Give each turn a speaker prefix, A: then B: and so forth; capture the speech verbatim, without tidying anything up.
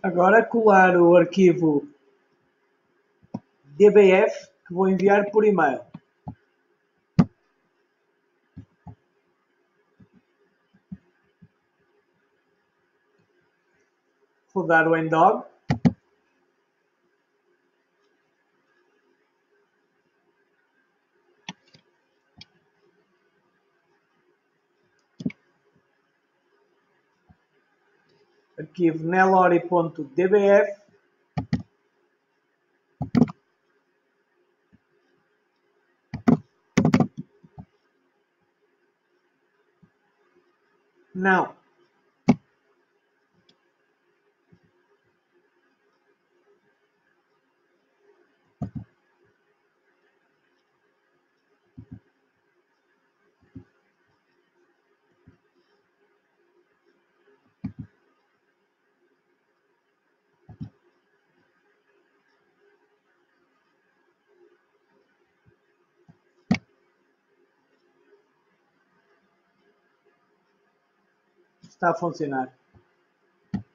A: Agora colar o arquivo D B F que vou enviar por e-mail. Vou dar o endog. Arquivo nelori.dbf. Não. Está a funcionar.